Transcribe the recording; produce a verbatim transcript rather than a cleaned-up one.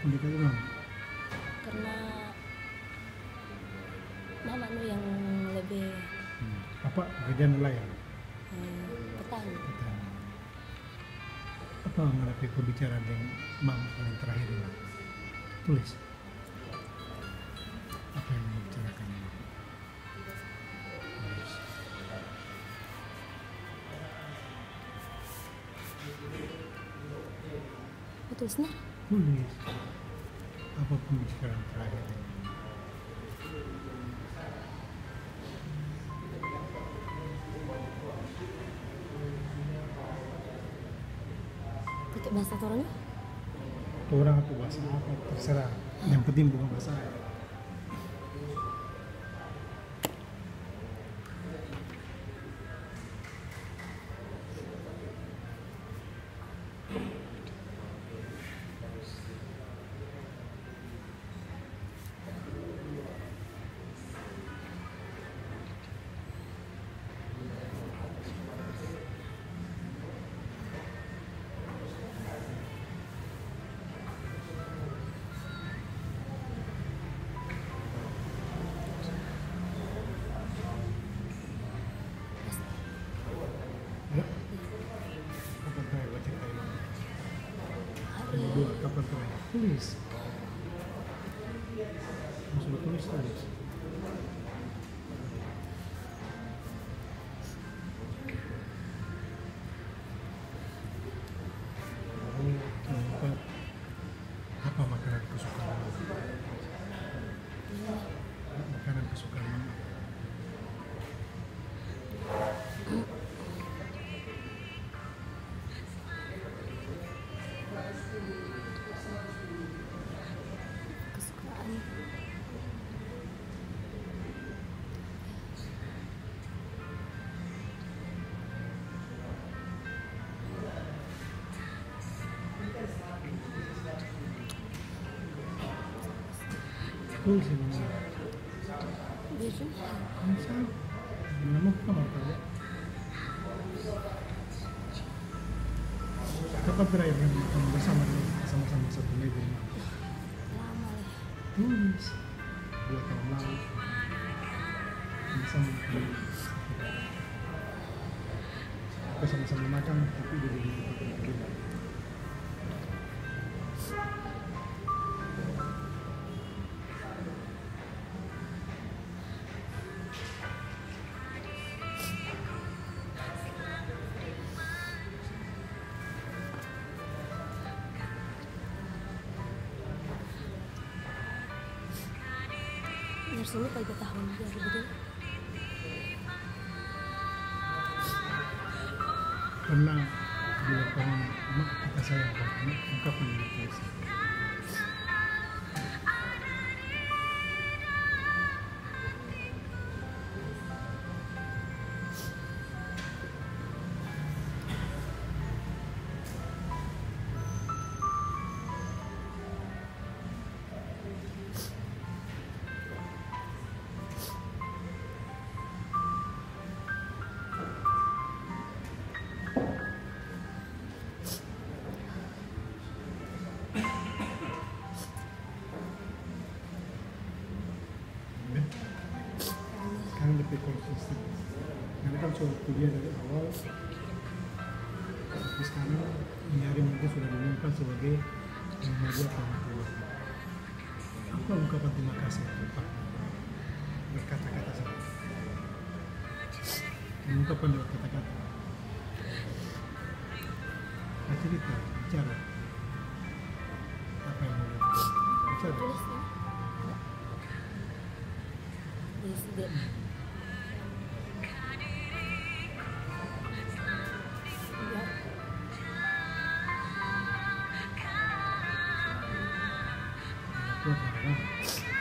mendekati mama? Karena mama nu yang lebih Hmm. Papa kerja nelayan. hmm, petani. Petani. Apa menghadapi pembicaraan dengan mama paling terakhir ini? Tulis. Apa yang membicarakan? Tulis. Tulisnya Tulis. Apa pembicaraan terakhir ini? pakai bahasa Toranya. Orang atau bahasa apa terserah. Yang penting bukan bahasa Arab. Ya? Kapan terakhir baca kalimat? Yang kedua, kapan terakhir? Tulis. Maksudnya tulis, tulis. Lalu keempat, apa makanan kesukaan? Makanan kesukaan. Kesukaan Tulis yang mana? biasa. Misal, nama kamar tahu. Kapan terakhir kamu bersama sama-sama satu meja ini? Lama lah. Tulis. Dua tahun lalu. Bersama kita sama-sama makan tapi di di berbeda. Nurse ini tiga tahun dia betul. Pernah dilakukan mak kita sayang kamu ungkapan yang tulis. Sekarang lebih konsisten. Karena kan soal kuliah dari awal, tapi sekarang ini hari mungkin sudah diumumkan sebagai Muhammadiyah Rahmatullah. Apa ungkapan terima kasih untuk Pak? Berkata-kata saja. Ungkapan lewat kata-kata. Nah, cerita, bicara. Apa yang mau dilakukan? Bicara. Tulisnya. Tulis dia. Ya. Kuat, ya, kan?